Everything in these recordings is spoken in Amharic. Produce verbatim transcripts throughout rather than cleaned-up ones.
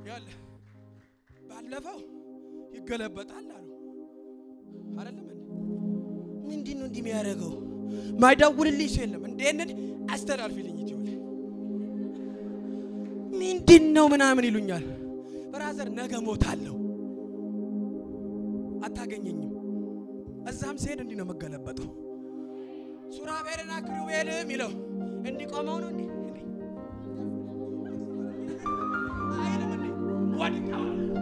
ያለ ባለፈው ይገለበጣል አሉ አይደለም ምንድነው እንዲህ የሚያደርገው ማይዳውልልኝ ሰለም እንዴት አስተላልፊልኝ ይሁን ምንድነው ምናምን ይሉኛል ብራዘር ነገ ሞታለሁ አታገኘኝም እዛም ሲሄድ እንዲህ ነው መገለበጠው ሱራፌልና ክሩቤልም ይለው እንዲቆመው ነው እንዴ አይለም እንዴ ወድቃ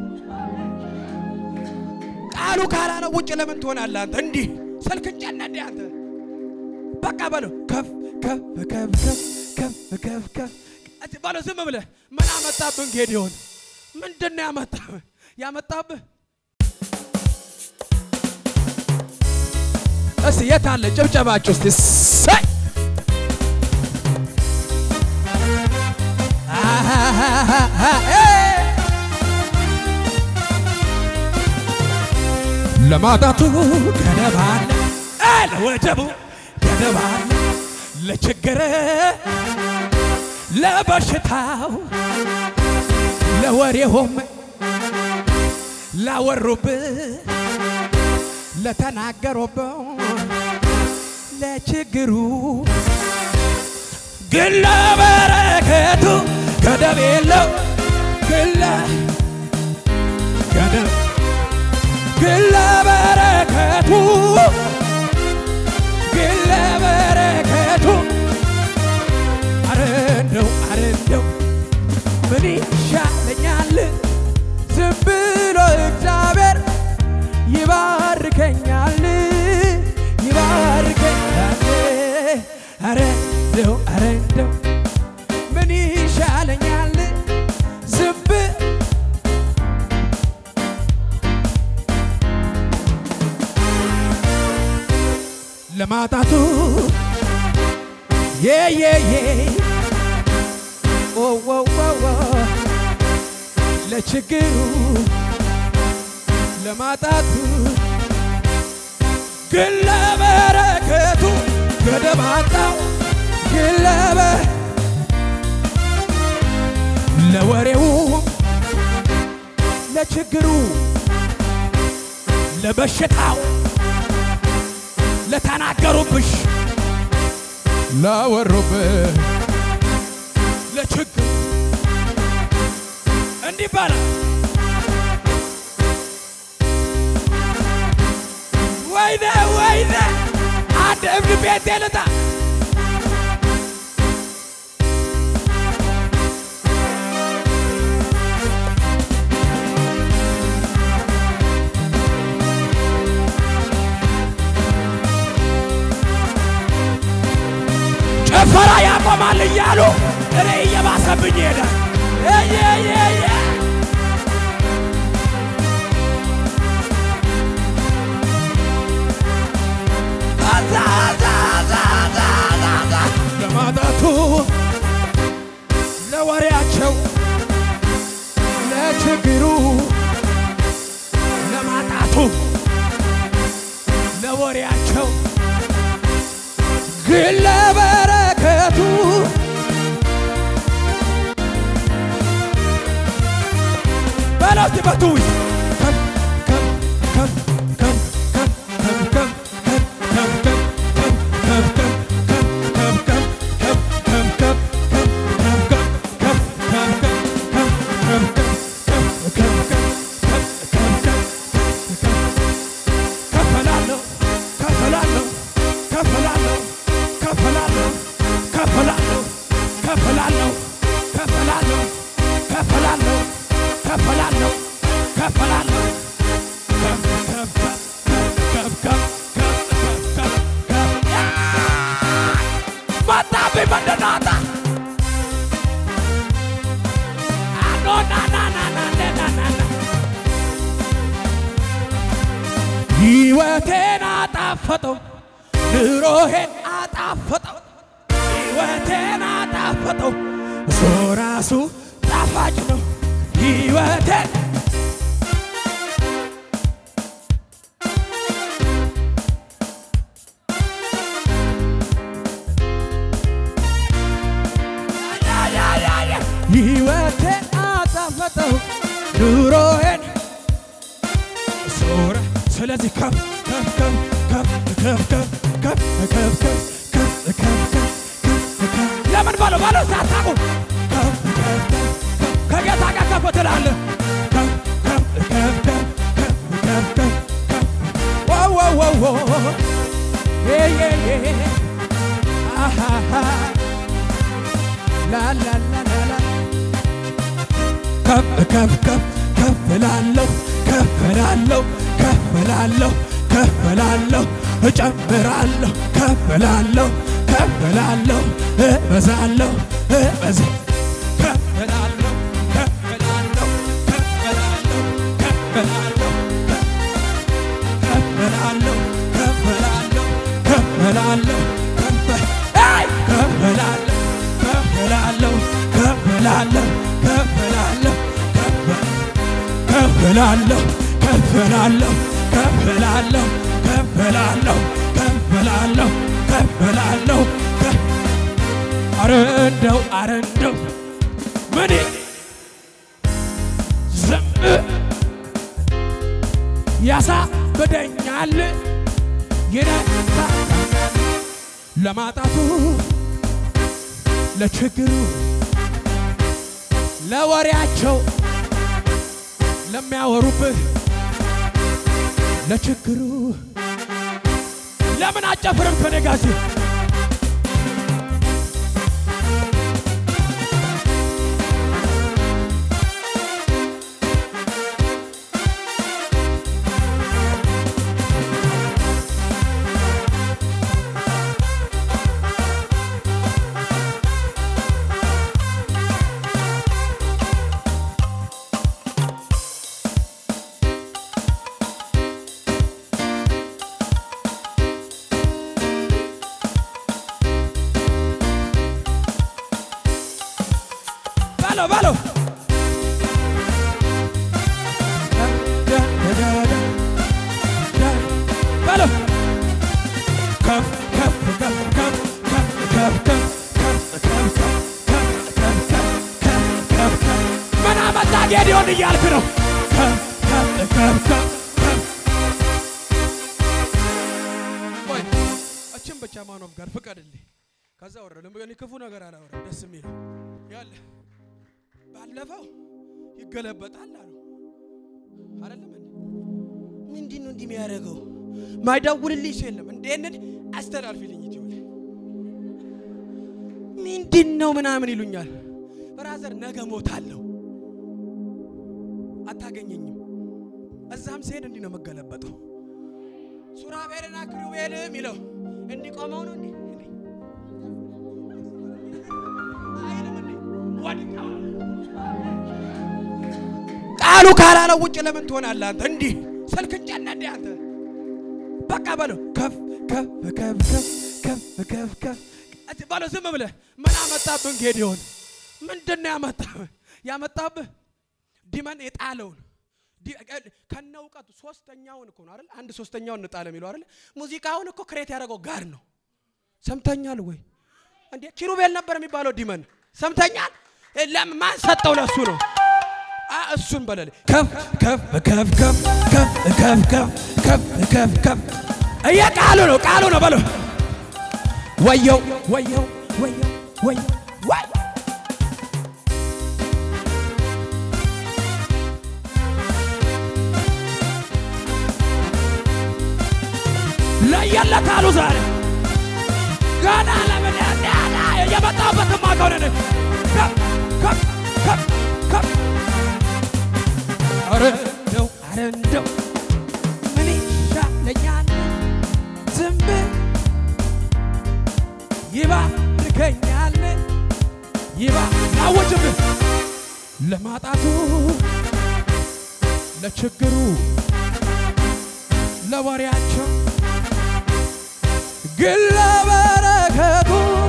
ቃሉ ካላለ ውጭ ለምን ትሆናለህ አንተ እንዴ ሰልክጨና እንዴ አንተ በቃ በለው ከፍ ከፍ ከፍ ከፍ ከፍ ከፍ አቲ ባለው ዝም ብለህ ምን አመጣብን ጌዲዮን ምንድነው ያመጣብህ ያመጣብህ እስ የታለ ጭብጨባችሁ እስቲ ሳይ ለማጣቱ ገደባለ ለወጀቡ ገደባለ ለችግር ለበሽታው ለወሬሆም ላወሩብ ለተናገሩብ ለችግሩ ግለ በረከቱ ገደብ የለው ግለ ገደብ ግለ በረከቱ ግለ በረከቱ አረንደው አረንደው ምን ይሻለኛል ዝም ብሎ እግዚአብሔር ይባርከኛል ይባርከኛል አረንደው አረንደው ምን ይሻለኛል ዝም ለማጣቱ የ የ የ ኦ ኦ ኦ ለችግሩ ለማጣቱ ግለ በረከቱ ገደባጣው ግለበ ለወሬው ለችግሩ ለበሽታው ለተናገሩብሽ ላወሩብህ ለችግሩ እንዲህ ባለ ወይኔ ወይኔ አንድ እብድ ቤት የለታ ጨፈራ ያቆማል እያሉ እኔ እየባሰብኝ ሄዳል የ የ የ ለማጣቱ ለወሬያቸው ለችግሩ ለማጣቱ ለወሬያቸው ግለ በረከቱ በላቲ በቱይ ከም ከም ከም ከም ከም ከም ሕይወቴን አጣፈጠው ኑሮዬን አጣፈጠው ሕይወቴን አጣፈጠው እሱ ራሱ ጣፋጭ ነው ሕይወቴን ሕይወቴን አጣፈጠው ኑሮዬን ዞረ ስለዚህ ከፍ ከፍ ከፍ ከፍ ከፍ ከፍ ከፍ ከፍ ከፍ ከፍ ለምን ባለው ባለው ሳታቁ ከፍ ከፍ ከጌታ ጋር ከፍ ትላለህ ከፍ ከፍ ከፍ ከፍ ከፍ ዋው ዋው ዋው ዬ ዬ ዬ አሃ ላ ላ ላ ላ ከፍ ከፍ ከፍ ከፍ ላለሁ ከፍ ላለሁ ከፍ ላለሁ ከፍ ላለሁ እጨምራለሁ ከፍ ላለሁ ከፍ ላለሁ እበዛለሁ እበዛ ከፍ ላለሁ ከፍ ላለሁ ከፍ ላለሁ ከፍ ላለሁ ከፍ ላለሁ ከፍ ላለሁ ከፍ ላለሁ ከፍ አይ ከፍ ላለሁ ከፍ ላለሁ ከፍ ላለሁ ከፍ ላለሁ ከፍ ላለሁ ከፍ ላለሁ ከፍ ላለሁ ከፍ ላለሁ ከፍ ላለሁ ከፍ ላለሁ አረንደው አረንደው ምን ዝም ያሳብደኛል ይነካኛል ለማጣቱ ለችግሩ ለወሬያቸው ለሚያወሩብህ ለችግሩ ለምን አጨፍርም ከነጋሲ Balo, balo. Balo. Come, come, come, come, come, come, come, come, come, come, come. Mana mata Gideon እያልክ ነው. Come, come, come, come, come. ወይ አችን ብቻ ማኖም ጋር ፍቀድልኝ. ከዛ ወረ ለምን ክፉ ነገር አላወራም. ደስ የሚል ያለ ባለፈው ይገለበጣል አሉ አይደለም እንዴ ምንድነው እንዲህ የሚያደርገው ማይደውልልኝ የለም እንዴት አስተላልፊልኝ ይችላል ምንድነው ምናምን ይሉኛል ብራዘር ነገ ሞታለሁ አታገኘኝም እዛም ሲሄድ እንዲህ ነው መገለበጠው ሱራፌልና ክሩቤል ሚለው እንዲቆመው ነው እንዴ አይለም እንዴ ወድቀው ቃሉ ካላለው ውጭ ለምን ትሆናለህ አንተ እንዴ ሰልክጨና እንዴ አንተ በቃ በለው ከፍ ከፍ ከፍ ከፍ ከፍ ከፍ አቲ ባለው ዝም ብለህ ምን አመጣብን ጌዲዮን ምንድነው ያመጣብህ ያመጣብህ ዲመን የጣለውን ከነውቀቱ ሶስተኛውን እኮ ነው አይደል አንድ ሶስተኛውን እንጣለ የሚለው አይደል ሙዚቃውን እኮ ክሬት ያደረገው ጋር ነው ሰምተኛል ወይ እንዴ ኪሩቤል ነበር የሚባለው ዲመን ሰምተኛል ለማን ሰጠው ለሱ ነው እሱን በለለ ከፍ ከፍ ከፍ ከፍ ከፍ ከፍ ከፍ ከፍ ከፍ አያ ቃሉ ነው ቃሉ ነው በለው ወየው ወየው ወየው ወይ ወይ ለየለ ቃሉ ዛሬ ጋና ለምን ያዳ የመጣበት ማቀውነ ከፍ ከፍ ከፍ ከፍ አረንደው አረንደው ምን ይሻለኛል ዝም ይባርከኛል ይባ ናወጅብ ለማጣቱ ለችግሩ ለወሬያቸው ግለ በረከቱ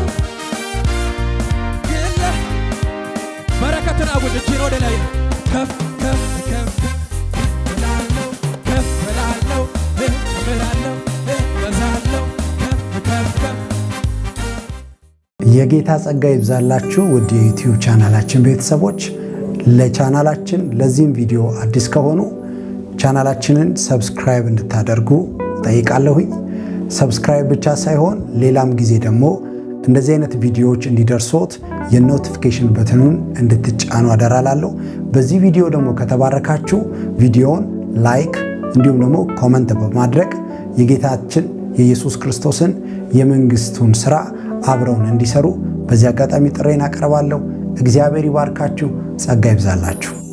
ግለ በረከትን አውጅ እጅ ነው ለላይ ከፍ ከፍ ከፍ ላለው ከፍ ላለው እበራለው እበዛለው ከፍ ከፍ ከፍ የጌታ ጸጋ ይብዛላችሁ ውድ የዩቲዩብ ቻናላችን ቤተሰቦች ለቻናላችን ለዚህም ቪዲዮ አዲስ ከሆኑ ቻናላችንን ሰብስክራይብ እንድታደርጉ ጠይቃለሁኝ። ሰብስክራይብ ብቻ ሳይሆን ሌላም ጊዜ ደግሞ እንደዚህ አይነት ቪዲዮዎች እንዲደርሶት የኖቲፊኬሽን በተኑን እንድትጫኑ አደራላለሁ። በዚህ ቪዲዮ ደግሞ ከተባረካችሁ ቪዲዮውን ላይክ እንዲሁም ደግሞ ኮሜንት በማድረግ የጌታችን የኢየሱስ ክርስቶስን የመንግስቱን ሥራ አብረውን እንዲሰሩ በዚህ አጋጣሚ ጥሬን አቀርባለሁ። እግዚአብሔር ይባርካችሁ፣ ጸጋ ይብዛላችሁ።